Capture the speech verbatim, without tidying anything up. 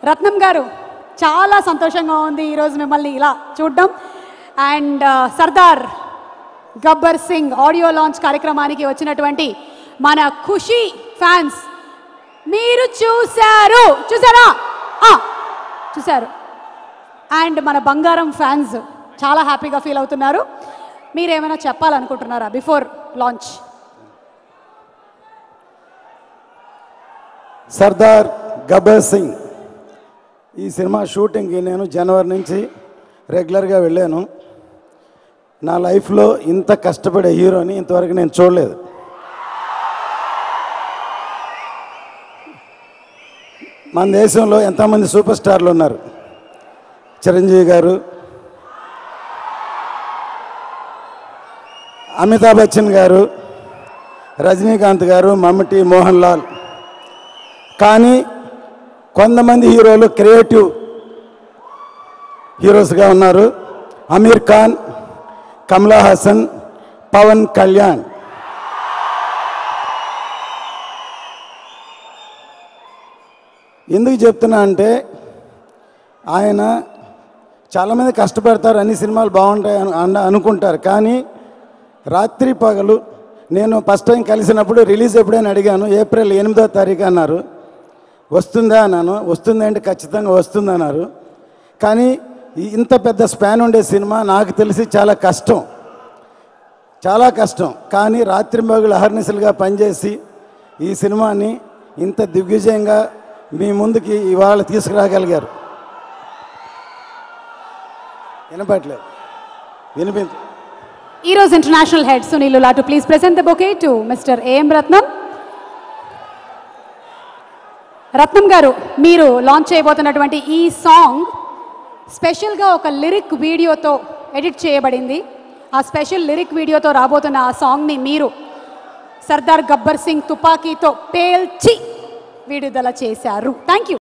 రత్నం గారు చాలా సంతోషంగా ఉంది ఈ రోజు మిమ్మల్ని ఇలా చూడడం. And Sardaar Gabbar Singh audio launch కార్యక్రమానికి వచ్చినటువంటి మన ఖుషి ఫ్యాన్స్ మీరు చూశారు చూసారా చూశారు అండ్ మన బంగారం ఫ్యాన్స్ చాలా హ్యాపీగా ఫీల్ అవుతున్నారు. మీరేమైనా చెప్పాలనుకుంటున్నారా బిఫోర్ లాంచ్? సర్దార్ గబ్బర్ సింగ్ ఈ సినిమా షూటింగ్కి నేను జనవరి నుంచి రెగ్యులర్గా వెళ్ళాను. నా లైఫ్లో ఇంత కష్టపడే హీరోని ఇంతవరకు నేను చూడలేదు. మన దేశంలో ఎంతమంది సూపర్ స్టార్లు ఉన్నారు. చిరంజీవి గారు, అమితాబ్ బచ్చన్ గారు, రజనీకాంత్ గారు, మమ్మటి, మోహన్ లాల్. కానీ కొంతమంది హీరోలు క్రియేటివ్ హీరోస్గా ఉన్నారు. అమీర్ ఖాన్, కమలా హాసన్, పవన్ కళ్యాణ్. ఎందుకు చెప్తున్నా అంటే ఆయన చాలామంది కష్టపడతారు, అన్ని సినిమాలు బాగుంటాయి అను అనుకుంటారు. కానీ రాత్రి పగలు నేను ఫస్ట్ టైం కలిసినప్పుడు రిలీజ్ ఎప్పుడైనా అడిగాను. ఏప్రిల్ ఎనిమిదో తారీఖు అన్నారు. వస్తుందా అన్నాను. వస్తుందంటే ఖచ్చితంగా వస్తుందన్నారు. కానీ ఇంత పెద్ద స్పాన్ ఉండే సినిమా నాకు తెలిసి చాలా కష్టం చాలా కష్టం కానీ రాత్రి పగలు అహర్నిశలుగా పనిచేసి ఈ సినిమాని ఇంత దిగ్విజయంగా మీ ముందుకి ఇవాళ తీసుకురాగలిగారు. వినపట్లేదు వినిపించు. ఈరోజు international head Sunil Latu please present the bouquet to mister AM Ratnam. Ratnam గారు, మీరు లాంచ్ చేయబోతున్నటువంటి ఈ సాంగ్ స్పెషల్గా ఒక లిరిక్ వీడియోతో ఎడిట్ చేయబడింది. ఆ స్పెషల్ లిరిక్ వీడియోతో రాబోతున్న ఆ సాంగ్ని మీరు సర్దార్ గబ్బర్ సింగ్ తుపాకీతో పేల్చి విడుదల చేశారు. Thank you.